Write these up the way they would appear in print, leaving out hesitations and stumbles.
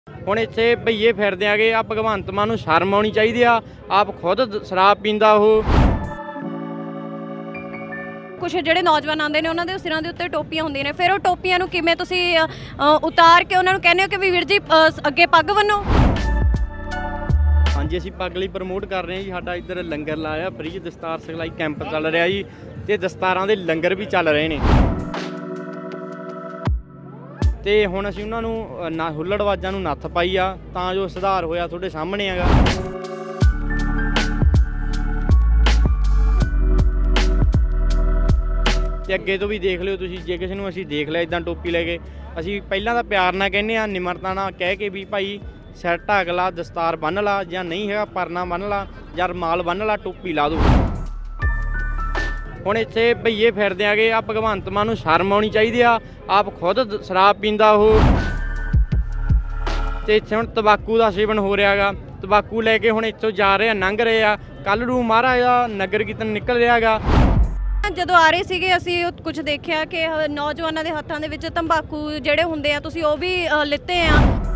ਹੁਣ ਇੱਥੇ ਭਈਏ ਫਿਰਦੇ ਆਗੇ ਆ ਭਗਵੰਤ ਮਾਨ ਨੂੰ ਸ਼ਰਮ ਆਉਣੀ ਚਾਹੀਦੀ ਆ। ਆਪ ਖੁਦ ਸ਼ਰਾਬ ਪੀਂਦਾ ਉਹ। ਕੁਛ ਜਿਹੜੇ ਨੌਜਵਾਨ ਆਉਂਦੇ ਨੇ ਉਹਨਾਂ ਦੇ ਸਿਰਾਂ ਦੇ ਉੱਤੇ ਟੋਪੀਆਂ ਹੁੰਦੀਆਂ ਨੇ, ਫਿਰ ਉਹ ਟੋਪੀਆਂ ਨੂੰ ਕਿਵੇਂ ਤੁਸੀਂ ਉਤਾਰ ਕੇ ਉਹਨਾਂ ਨੂੰ ਕਹਿੰਦੇ ਹੋ ਕਿ ਵੀ ਵੀਰ ਜੀ ਅੱਗੇ ਪੱਗ ਬੰਨੋ? ਹਾਂਜੀ, ਅਸੀਂ ਪੱਗ ਲਈ ਪ੍ਰਮੋਟ ਕਰ ਰਹੇ ਹਾਂ ਜੀ। ਸਾਡਾ ਇੱਧਰ ਲੰਗਰ ਲਾਇਆ, ਫ੍ਰੀ ਦਸਤਾਰ ਸਿਖਲਾਈ ਕੈਂਪ ਚੱਲ ਰਿਹਾ ਜੀ, ਤੇ ਦਸਤਾਰਾਂ ਦੇ ਲੰਗਰ ਵੀ ਚੱਲ ਰਹੇ ਨੇ। ਤੇ ਹੁਣ ਅਸੀਂ ਉਹਨਾਂ ਨੂੰ ਨਾ ਹੁੱਲੜਬਾਜ਼ਾਂ ਨੂੰ ਨੱਥ ਪਾਈ ਆ, ਤਾਂ ਜੋ ਸੁਧਾਰ ਹੋਇਆ ਤੁਹਾਡੇ ਸਾਹਮਣੇ ਹੈਗਾ। ਤੇ ਅੱਗੇ ਤੋਂ ਵੀ ਦੇਖ ਲਿਓ ਤੁਸੀਂ, ਜੇ ਕਿਸੇ ਨੂੰ ਅਸੀਂ ਦੇਖ ਲਿਆ ਇੱਦਾਂ ਟੋਪੀ ਲੈ ਕੇ, ਅਸੀਂ ਪਹਿਲਾਂ ਤਾਂ ਪਿਆਰ ਨਾਲ ਕਹਿੰਦੇ ਆ, ਨਿਮਰਤਾ ਨਾਲ ਕਹਿ ਕੇ ਵੀ ਭਾਈ ਸਿਰ ਢੱਕ ਲਾ, ਦਸਤਾਰ ਬੰਨ੍ਹ ਲਾ, ਜਾਂ ਨਹੀਂ ਹੈਗਾ ਪਰਨਾ ਬੰਨ੍ਹ ਲਾ, ਜਾਂ ਰੁਮਾਲ ਬੰਨ੍ਹ ਲਾ, ਟੋਪੀ ਲਾ ਦੋ। ਹੁਣ ਇੱਥੇ ਭਈਏ ਫਿਰਦੇ ਆਗੇ ਆ ਭਗਵੰਤ ਮਾਨ ਨੂੰ ਸ਼ਰਮ ਆਉਣੀ ਚਾਹੀਦੀ ਆ। ਆਪ ਖੁਦ ਸ਼ਰਾਬ ਪੀਂਦਾ ਉਹ। ਤੇ ਇੱਥੇ ਹੁਣ ਤੰਬਾਕੂ ਦਾ ਸੇਵਨ ਹੋ ਰਿਹਾ ਗਾ, ਤੰਬਾਕੂ ਲੈ ਕੇ ਹੁਣ ਇੱਥੋਂ ਜਾ ਰਹੇ ਆ, ਲੰਘ ਰਹੇ ਆ। ਕੱਲ੍ਹ ਨੂੰ ਮਹਾਰਾਜ ਦਾ ਨਗਰ ਕੀਰਤਨ ਨਿਕਲ ਰਿਹਾ ਗਾ। ਜਦੋਂ ਆ ਰਹੇ ਸੀਗੇ ਅਸੀਂ ਕੁਝ ਦੇਖਿਆ ਕਿ ਨੌਜਵਾਨਾਂ ਦੇ ਹੱਥਾਂ ਦੇ ਵਿੱਚ ਤੰਬਾਕੂ ਜਿਹੜੇ ਹੁੰਦੇ ਆ ਤੁਸੀਂ ਉਹ ਵੀ ਲਿੱਤੇ ਆ।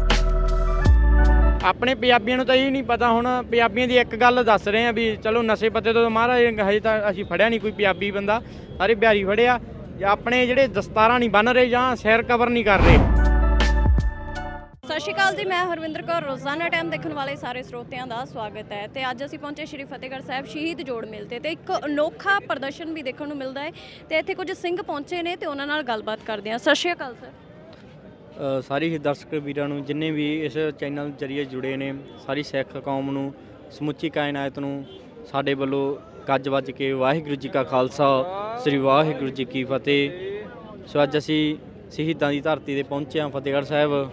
ਆਪਣੇ ਪੰਜਾਬੀਆਂ ਨੂੰ ਤਾਂ ਇਹ ਨਹੀਂ ਪਤਾ। ਹੁਣ ਪੰਜਾਬੀਆਂ ਦੀ ਇੱਕ ਗੱਲ ਦੱਸ ਰਹੇ ਆ ਵੀ ਚਲੋ ਨਸ਼ੇ ਪੱਤੇ ਤੋਂ ਮਹਾਰਾਜ ਹਜੇ ਤਾਂ ਅਸੀਂ ਫੜਿਆ ਨਹੀਂ ਕੋਈ ਪੰਜਾਬੀ ਬੰਦਾ, ਸਾਰੇ ਬਿਹਾਰੀ ਫੜਿਆ। ਆਪਣੇ ਜਿਹੜੇ ਦਸਤਾਰਾਂ ਨਹੀਂ ਬੰਨ ਰਹੇ ਜਾਂ ਸਿਰ ਕਵਰ ਨਹੀਂ ਕਰ ਰਹੇ। ਸਤਿ ਸ਼੍ਰੀ ਅਕਾਲ ਜੀ, ਮੈਂ ਹਰਵਿੰਦਰ ਕੌਰ। ਰੋਜ਼ਾਨਾ ਟਾਈਮ ਦੇਖਣ ਵਾਲੇ ਸਾਰੇ ਸਰੋਤਿਆਂ ਦਾ ਸਵਾਗਤ ਹੈ। ਤੇ ਅੱਜ ਅਸੀਂ ਪਹੁੰਚੇ ਸ਼੍ਰੀ ਫਤਿਹਗੜ੍ਹ ਸਾਹਿਬ ਸ਼ਹੀਦ ਜੋੜ ਮੇਲ ਤੇ ਇੱਕ ਅਨੋਖਾ ਪ੍ਰਦਰਸ਼ਨ ਵੀ ਦੇਖਣ ਨੂੰ ਮਿਲਦਾ ਹੈ। ਤੇ ਇੱਥੇ ਕੁਝ ਸਿੰਘ ਪਹੁੰਚੇ ਨੇ ਤੇ ਉਹਨਾਂ ਨਾਲ ਗੱਲਬਾਤ ਕਰਦੇ ਹਾਂ। ਸਤਿ ਸ਼੍ਰੀ ਅਕਾਲ ਸਰ। ਸਾਰੀ ਹੀ ਦਰਸ਼ਕ ਵੀਰਾਂ ਨੂੰ, ਜਿੰਨੇ ਵੀ ਇਸ ਚੈਨਲ ਜ਼ਰੀਏ ਜੁੜੇ ਨੇ, ਸਾਰੀ ਸਿੱਖ ਕੌਮ ਨੂੰ, ਸਮੁੱਚੀ ਕਾਇਨਾਤ ਨੂੰ ਸਾਡੇ ਵੱਲੋਂ ਗੱਜ ਵੱਜ ਕੇ ਵਾਹਿਗੁਰੂ ਜੀ ਕਾ ਖਾਲਸਾ, ਸ੍ਰੀ ਵਾਹਿਗੁਰੂ ਜੀ ਕੀ ਫਤਿਹ। ਸੋ ਅੱਜ ਅਸੀਂ ਸ਼ਹੀਦਾਂ ਦੀ ਧਰਤੀ 'ਤੇ ਪਹੁੰਚੇ ਹਾਂ, ਫਤਿਹਗੜ੍ਹ ਸਾਹਿਬ।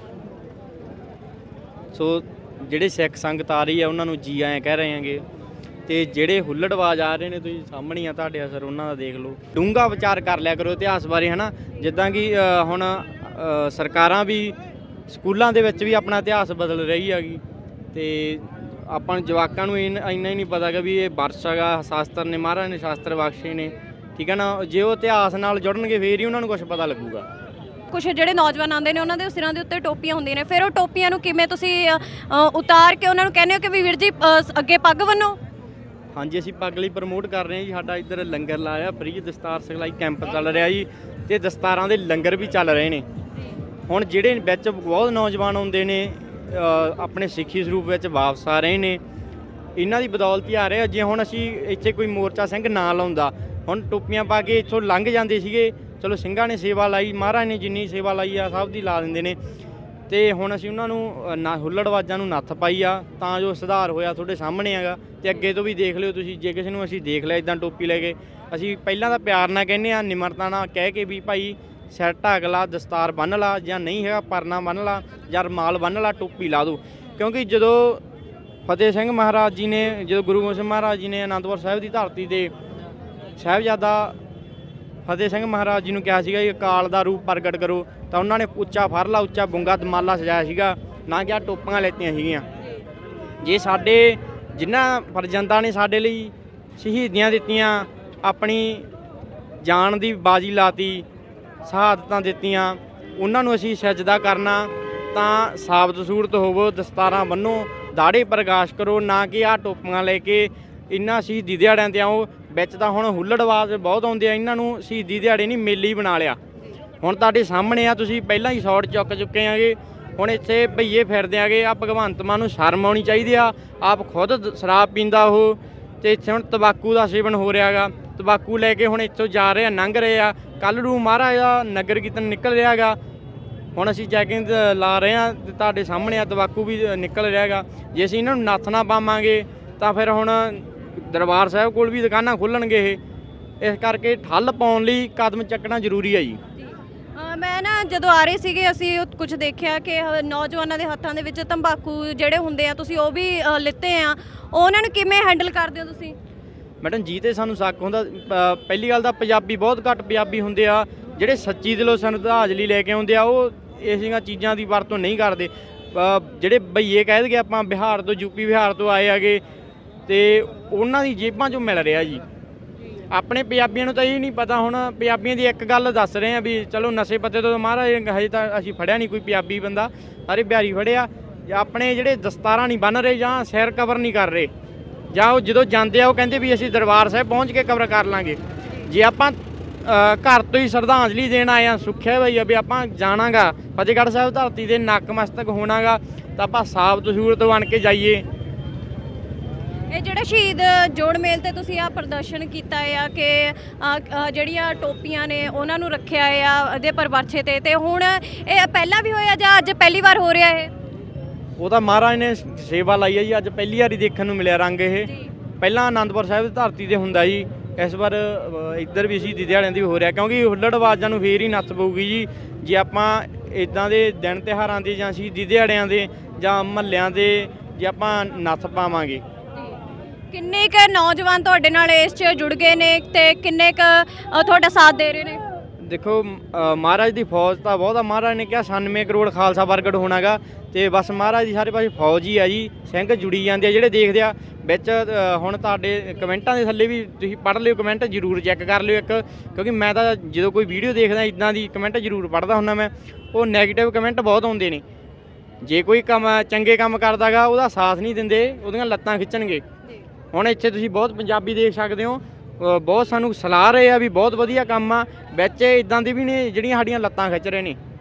ਸੋ ਜਿਹੜੇ ਸਿੱਖ ਸੰਗਤ ਆ ਰਹੀ ਹੈ ਉਹਨਾਂ ਨੂੰ ਜੀ ਆਇਆਂ ਕਹਿ ਰਹੇ ਹੈਗੇ। ਤੇ ਜਿਹੜੇ ਹੁੱਲੜਬਾਜ਼ ਆ ਰਹੇ ਨੇ, ਤੁਸੀਂ ਸਾਹਮਣੇ ਆ ਤੁਹਾਡੇ ਅਸਰ, ਉਹਨਾਂ ਦਾ ਦੇਖ ਲਓ। ਡੂੰਘਾ ਵਿਚਾਰ ਕਰ ਲਿਆ ਕਰੋ ਇਤਿਹਾਸ ਬਾਰੇ, ਹੈ ਨਾ। ਜਿੱਦਾਂ ਕਿ ਹੁਣ ਸਰਕਾਰਾਂ ਵੀ ਸਕੂਲਾਂ ਦੇ ਵਿੱਚ ਵੀ ਆਪਣਾ ਇਤਿਹਾਸ ਬਦਲ ਰਹੀ ਹੈਗੀ, ਤੇ ਆਪਾਂ ਨੂੰ ਜਵਾਕਾਂ ਨੂੰ ਇੰਨਾ ਹੀ ਨਹੀਂ ਪਤਾ ਕਿ ਵੀ ਇਹ ਵਰਸ਼ ਹੈਗਾ, ਸ਼ਾਸਤਰ ਨੇ, ਮਹਾਰਾਜ ਨੇ ਸ਼ਾਸਤਰ ਬਖਸ਼ੇ ਨੇ, ਠੀਕ ਹੈ ਨਾ। ਜੇ ਉਹ ਇਤਿਹਾਸ ਨਾਲ ਜੁੜਨਗੇ ਫੇਰ ਹੀ ਉਹਨਾਂ ਨੂੰ ਕੁਛ ਪਤਾ ਲੱਗੂਗਾ। ਕੁਛ ਜਿਹੜੇ ਨੌਜਵਾਨ ਆਉਂਦੇ ਨੇ ਉਹਨਾਂ ਦੇ ਸਿਰਾਂ ਦੇ ਉੱਤੇ ਟੋਪੀਆਂ ਹੁੰਦੀਆਂ ਨੇ, ਫਿਰ ਉਹ ਟੋਪੀਆਂ ਨੂੰ ਕਿਵੇਂ ਤੁਸੀਂ ਉਤਾਰ ਕੇ ਉਹਨਾਂ ਨੂੰ ਕਹਿੰਦੇ ਹੋ ਕਿ ਵੀ ਵੀਰ ਜੀ ਅੱਗੇ ਪੱਗ ਬੰਨੋ? ਹਾਂਜੀ, ਅਸੀਂ ਪੱਗ ਲਈ ਪ੍ਰਮੋਟ ਕਰ ਰਹੇ ਹਾਂ ਜੀ। ਸਾਡਾ ਇੱਧਰ ਲੰਗਰ ਲਾਇਆ, ਫ੍ਰੀ ਦਸਤਾਰ ਸਿਖਲਾਈ ਕੈਂਪ ਚੱਲ ਰਿਹਾ ਜੀ, ਤੇ ਦਸਤਾਰਾਂ ਦੇ ਲੰਗਰ ਵੀ ਚੱਲ ਰਹੇ ਨੇ। ਹੁਣ ਜਿਹੜੇ ਵਿੱਚ ਬਹੁਤ ਨੌਜਵਾਨ ਆਉਂਦੇ ਨੇ, ਆਪਣੇ ਸਿੱਖੀ ਸਰੂਪ ਵਿੱਚ ਵਾਪਸ ਆ ਰਹੇ ਨੇ, ਇਹਨਾਂ ਦੀ ਬਦੌਲਤ ਹੀ ਆ ਰਹੇ। ਜੇ ਹੁਣ ਅਸੀਂ ਇੱਥੇ ਕੋਈ ਮੋਰਚਾ ਸਿੰਘ ਨਾ ਲਾਉਂਦਾ, ਹੁਣ ਟੋਪੀਆਂ ਪਾ ਕੇ ਇੱਥੋਂ ਲੰਘ ਜਾਂਦੇ ਸੀਗੇ। ਚਲੋ ਸਿੰਘਾਂ ਨੇ ਸੇਵਾ ਲਾਈ, ਮਹਾਰਾਜ ਨੇ ਜਿੰਨੀ ਸੇਵਾ ਲਾਈ ਆ ਸਭ ਦੀ ਲਾ ਦਿੰਦੇ ਨੇ। ਤੇ ਹੁਣ ਅਸੀਂ ਉਹਨਾਂ ਨੂੰ ਨਾ ਹੁੱਲੜਬਾਜ਼ਾਂ ਨੂੰ ਨੱਥ ਪਾਈ ਆ, ਤਾਂ ਜੋ ਸੁਧਾਰ ਹੋਇਆ ਤੁਹਾਡੇ ਸਾਹਮਣੇ ਹੈਗਾ। ਤੇ ਅੱਗੇ ਤੋਂ ਵੀ ਦੇਖ ਲਿਓ ਤੁਸੀਂ, ਜੇ ਕਿਸੇ ਨੂੰ ਅਸੀਂ ਦੇਖ ਲਿਆ ਇੱਦਾਂ ਟੋਪੀ ਲੈ ਕੇ, ਅਸੀਂ ਪਹਿਲਾਂ ਤਾਂ ਪਿਆਰ ਨਾਲ ਕਹਿੰਦੇ ਆ, ਨਿਮਰਤਾ ਨਾਲ ਕਹਿ ਕੇ ਵੀ ਭਾਈ ਸਿਰ ਢੱਕ ਲਾ, ਦਸਤਾਰ ਬੰਨ੍ਹ ਲਾ, ਜਾਂ ਨਹੀਂ ਹੈਗਾ ਪਰਨਾ ਬੰਨ੍ਹ ਲਾ, ਜਾਂ ਰੁਮਾਲ ਬੰਨ੍ਹ ਲਾ, ਟੋਪੀ ਲਾ ਦਿਓ। ਕਿਉਂਕਿ ਜਦੋਂ ਫਤਿਹ ਸਿੰਘ ਮਹਾਰਾਜ ਜੀ ਨੇ, ਜਦੋਂ ਗੁਰੂ ਗੋਬਿੰਦ ਸਿੰਘ ਮਹਾਰਾਜ ਜੀ ਨੇ ਅਨੰਦਪੁਰ ਸਾਹਿਬ ਦੀ ਧਰਤੀ 'ਤੇ ਸਾਹਿਬਜ਼ਾਦਾ ਫਤਿਹ ਸਿੰਘ ਮਹਾਰਾਜ ਜੀ ਨੂੰ ਕਿਹਾ ਸੀਗਾ ਅਕਾਲ ਦਾ ਰੂਪ ਪ੍ਰਗਟ ਕਰੋ, ਤਾਂ ਉਹਨਾਂ ਨੇ ਉੱਚਾ ਫਰਲਾ, ਉੱਚਾ ਬੁੰਗਾ ਦਮਾਲਾ ਸਜਾਇਆ ਸੀਗਾ, ਨਾ ਕਿ ਟੋਪੀਆਂ ਲੈਤੀਆਂ ਸੀਗੀਆਂ। ਜੇ ਸਾਡੇ ਜਿਨ੍ਹਾਂ ਫਰਜ਼ੰਦਾਂ ਨੇ ਸਾਡੇ ਲਈ ਸ਼ਹੀਦੀਆਂ ਦਿੱਤੀਆਂ, ਆਪਣੀ ਜਾਨ ਦੀ ਬਾਜੀ ਲਾਤੀ, ਸ਼ਹਾਦਤਾਂ ਦਿੱਤੀਆਂ, ਉਹਨਾਂ ਨੂੰ ਅਸੀਂ ਸਜਦਾ ਕਰਨਾ, ਤਾਂ ਸਾਬਤ ਸੂਰਤ ਹੋਵੋ, ਦਸਤਾਰਾਂ ਬੰਨੋ, ਦਾੜੇ ਪ੍ਰਕਾਸ਼ ਕਰੋ, ਨਾ ਕਿ ਆਹ ਟੋਪੀਆਂ ਲੈ ਕੇ ਇਹਨਾਂ ਸ਼ਹੀਦੀ ਦਿਹਾੜਿਆਂ 'ਤੇ ਆਓ। ਵਿੱਚ ਤਾਂ ਹੁਣ ਹੁੱਲੜਬਾਜ਼ ਬਹੁਤ ਆਉਂਦੇ ਆ, ਇਹਨਾਂ ਨੂੰ ਸ਼ਹੀਦੀ ਦਿਹਾੜੇ ਨਹੀਂ ਮੇਲੇ ਹੀ ਬਣਾ ਲਿਆ। ਹੁਣ ਤੁਹਾਡੇ ਸਾਹਮਣੇ ਆ, ਤੁਸੀਂ ਪਹਿਲਾਂ ਹੀ ਸ਼ਾਟ ਚੁੱਕ ਚੁੱਕੇ ਆਗੇ। ਹੁਣ ਇੱਥੇ ਭਈਏ ਫਿਰਦੇ ਆਗੇ ਆ ਭਗਵੰਤ ਮਾਨ ਨੂੰ ਸ਼ਰਮ ਆਉਣੀ ਚਾਹੀਦੀ ਆ। ਆਪ ਖੁਦ ਸ਼ਰਾਬ ਪੀਂਦਾ ਉਹ। ਤੇ ਇੱਥੇ ਹੁਣ ਤੰਬਾਕੂ ਦਾ ਸੇਵਨ ਹੋ ਰਿਹਾ ਗਾ, ਤੰਬਾਕੂ ਲੈ ਕੇ ਹੁਣ ਇੱਥੋਂ ਜਾ ਰਹੇ ਆ, ਲੰਘ ਰਹੇ ਆ। ਕੱਲ੍ਹ ਨੂੰ ਮਹਾਰਾਜ ਦਾ ਨਗਰ ਕੀਰਤਨ ਨਿਕਲ ਰਿਹਾ ਗਾ। ਹੁਣ ਅਸੀਂ ਚੈਕਿੰਗ ਲਾ ਰਹੇ ਹਾਂ, ਤੇ ਤੁਹਾਡੇ ਸਾਹਮਣੇ ਆ ਤੰਬਾਕੂ ਵੀ ਨਿਕਲ ਰਿਹਾ ਗਾ। ਜੇ ਅਸੀਂ ਇਹਨਾਂ ਨੂੰ ਨੱਥ ਨਾ ਪਾਵਾਂਗੇ ਤਾਂ ਫਿਰ ਹੁਣ ਦਰਬਾਰ ਸਾਹਿਬ ਕੋਲ ਵੀ ਦੁਕਾਨਾਂ ਖੁੱਲ੍ਹਣਗੇ ਇਹ। ਇਸ ਕਰਕੇ ਠੱਲ ਪਾਉਣ ਲਈ ਕਦਮ ਚੱਕਣਾ ਜ਼ਰੂਰੀ ਹੈ ਜੀ। ਮੈਂ ਨਾ ਜਦੋਂ ਆ ਰਹੇ ਸੀਗੇ ਅਸੀਂ ਕੁਝ ਦੇਖਿਆ ਕਿ ਨੌਜਵਾਨਾਂ ਦੇ ਹੱਥਾਂ ਦੇ ਵਿੱਚ ਤੰਬਾਕੂ ਜਿਹੜੇ ਹੁੰਦੇ ਆ ਤੁਸੀਂ ਉਹ ਵੀ ਲਿੱਤੇ ਆ, ਉਹਨਾਂ ਨੂੰ ਕਿਵੇਂ ਹੈਂਡਲ ਕਰਦੇ ਹੋ ਤੁਸੀਂ? ਮੈਡਮ ਜੀ, ਤੇ ਸਾਨੂੰ ਸ਼ੱਕ ਹੁੰਦਾ। ਪਹਿਲੀ ਗੱਲ ਤਾਂ ਪੰਜਾਬੀ ਬਹੁਤ ਘੱਟ ਪੰਜਾਬੀ ਹੁੰਦੇ ਆ ਜਿਹੜੇ ਸੱਚੀ ਦਿਲੋਂ ਸ਼ਰਧਾਂਜਲੀ ਲੈ ਕੇ ਆਉਂਦੇ ਆ, ਉਹ ਇਹੀਆਂ ਚੀਜ਼ਾਂ ਦੀ ਵਰਤੋਂ ਨਹੀਂ ਕਰਦੇ। ਜਿਹੜੇ ਭਈਏ ਕਹਿ ਦਈਏ ਆਪਾਂ ਬਿਹਾਰ ਤੋਂ, ਯੂਪੀ ਬਿਹਾਰ ਤੋਂ ਆਏ ਹੈਗੇ, ਤੇ ਉਹਨਾਂ ਦੀ ਜੇਬਾਂ 'ਚੋਂ ਮਿਲ ਰਿਹਾ ਜੀ। ਆਪਣੇ ਪੰਜਾਬੀਆਂ ਨੂੰ ਤਾਂ ਇਹ ਨਹੀਂ ਪਤਾ। ਹੁਣ ਪੰਜਾਬੀਆਂ ਦੀ ਇੱਕ ਗੱਲ ਦੱਸ ਰਹੇ ਆ ਵੀ ਚਲੋ ਨਸ਼ੇ ਪੱਤੇ ਤੋਂ ਮਹਾਰਾਜ ਹਜੇ ਤਾਂ ਅਸੀਂ ਫੜਿਆ ਨਹੀਂ ਕੋਈ ਪੰਜਾਬੀ ਬੰਦਾ, ਸਾਰੇ ਬਿਹਾਰੀ ਫੜਿਆ। ਜਾਂ ਆਪਣੇ ਜਿਹੜੇ ਦਸਤਾਰਾਂ ਨਹੀਂ ਬੰਨ ਰਹੇ ਜਾਂ ਸਿਰ ਕਵਰ ਨਹੀਂ ਕਰ ਰਹੇ, ਜਾਂ ਉਹ ਜਦੋਂ ਜਾਂਦੇ ਆ ਉਹ ਕਹਿੰਦੇ ਵੀ ਅਸੀਂ ਦਰਬਾਰ ਸਾਹਿਬ ਪਹੁੰਚ ਕੇ ਕਵਰ ਕਰ ਲਾਂਗੇ। ਜੇ ਆਪਾਂ ਘਰ ਤੋਂ ਹੀ ਸ਼ਰਧਾਂਜਲੀ ਦੇਣ ਆਏ ਆ, ਸੁੱਖਿਆ ਬਈ ਵੀ ਆਪਾਂ ਜਾਣਾਗਾ ਫਤਿਹਗੜ੍ਹ ਸਾਹਿਬ ਧਰਤੀ ਦੇ ਨਕਮਸਤਕ ਹੋਣਾਗਾ, ਤਾਂ ਆਪਾਂ ਸਾਬਤ ਸੂਰਤ ਬਣ ਕੇ ਜਾਈਏ। ਇਹ ਜਿਹੜਾ ਸ਼ਹੀਦ ਜੋੜ ਮੇਲ ਤੇ ਤੁਸੀਂ ਆ ਪ੍ਰਦਰਸ਼ਨ ਕੀਤਾ ਆ ਕਿ ਜਿਹੜੀਆਂ ਟੋਪੀਆਂ ਨੇ ਉਹਨਾਂ ਨੂੰ ਰੱਖਿਆ ਆ ਇਹਦੇ ਪਰ ਵਰਛੇ ਤੇ ਹੁਣ ਇਹ ਪਹਿਲਾਂ ਵੀ ਹੋਇਆ ਜਾਂ ਅੱਜ ਪਹਿਲੀ ਵਾਰ ਹੋ ਰਿਹਾ ਇਹ? ਉਹ ਤਾਂ ਮਹਾਰਾਜ ਨੇ ਸੇਵਾ ਲਾਈ ਹੈ ਜੀ, ਅੱਜ ਪਹਿਲੀ ਵਾਰੀ ਦੇਖਣ ਨੂੰ ਮਿਲਿਆ ਰੰਗ ਇਹ। ਪਹਿਲਾਂ ਆਨੰਦਪੁਰ ਸਾਹਿਬ ਦੀ ਧਰਤੀ ਤੇ ਹੁੰਦਾ ਜੀ, ਇਸ ਵਾਰ ਇੱਧਰ ਵੀ ਸ਼ਹੀਦੀ ਦਿਹਾੜਿਆਂ ਦੀ ਹੋ ਰਿਹਾ, ਕਿਉਂਕਿ ਹੁੱਲੜਬਾਜ਼ਾਂ ਨੂੰ ਫੇਰ ਹੀ ਨੱਥ ਪਊਗੀ ਜੀ ਜੇ ਆਪਾਂ ਇੱਦਾਂ ਦੇ ਦਿਨ ਤਿਉਹਾਰਾਂ ਦੇ ਜਾਂ ਸ਼ਹੀਦੀ ਦਿਹਾੜਿਆਂ ਦੇ ਜਾਂ ਮਹੱਲਿਆਂ ਦੇ ਜੇ ਆਪਾਂ ਨੱਥ ਪਾਵਾਂਗੇ। ਕਿੰਨੇ ਕੁ ਨੌਜਵਾਨ ਤੁਹਾਡੇ ਨਾਲ ਇਸ 'ਚ ਜੁੜ ਗਏ ਨੇ ਤੇ ਕਿੰਨੇ ਕੁ ਤੁਹਾਡਾ ਸਾਥ ਦੇ ਰਹੇ ਨੇ? ਦੇਖੋ ਮਹਾਰਾਜ ਦੀ ਫੌਜ ਤਾਂ ਬਹੁਤ ਆ, ਮਹਾਰਾਜ ਨੇ ਕਿਹਾ 96 ਕਰੋੜ ਖਾਲਸਾ ਵਰਗੜ ਹੋਣਾਗਾ, ਤੇ ਬਸ ਮਹਾਰਾਜ ਦੀ ਸਾਰੇ ਪਾਸੇ ਫੌਜ ਹੀ ਆ ਜੀ, ਸਿੰਘ ਜੁੜੀ ਜਾਂਦੇ ਆ ਜਿਹੜੇ ਦੇਖਦੇ ਆ ਵਿੱਚ। ਹੁਣ ਤੁਹਾਡੇ ਕਮੈਂਟਾਂ ਦੇ ਥੱਲੇ ਵੀ ਤੁਸੀਂ ਪੜ੍ਹ ਲਿਓ, ਕਮੈਂਟ ਜ਼ਰੂਰ ਚੈੱਕ ਕਰ ਲਿਓ ਇੱਕ, ਕਿਉਂਕਿ ਮੈਂ ਤਾਂ ਜਦੋਂ ਕੋਈ ਵੀਡੀਓ ਦੇਖਦਾ ਇੱਦਾਂ ਦੀ ਕਮੈਂਟ ਜ਼ਰੂਰ ਪੜ੍ਹਦਾ ਹੁੰਦਾ ਮੈਂ, ਉਹ ਨੈਗੇਟਿਵ ਕਮੈਂਟ ਬਹੁਤ ਆਉਂਦੇ ਨੇ। ਜੇ ਕੋਈ ਕੰਮ ਚੰਗੇ ਕੰਮ ਕਰਦਾਗਾ ਉਹਦਾ ਸਾਥ ਨਹੀਂ ਦਿੰਦੇ, ਉਹਦੀਆਂ ਲੱਤਾਂ ਖਿੱਚਣਗੇ। ਹੁਣ ਇੱਥੇ ਤੁਸੀਂ ਬਹੁਤ ਪੰਜਾਬੀ ਦੇਖ ਸਕਦੇ ਹੋ, ਬਹੁਤ ਸਾਨੂੰ ਸਲਾਹ ਰਹੇ ਆ ਵੀ ਬਹੁਤ ਵਧੀਆ ਕੰਮ ਆ, ਵਿੱਚ ਇੱਦਾਂ ਦੇ ਵੀ ਨੇ ਜਿਹੜੀਆਂ ਸਾਡੀਆਂ ਲੱਤਾਂ ਖਿੱਚ ਰਹੇ ਨੇ।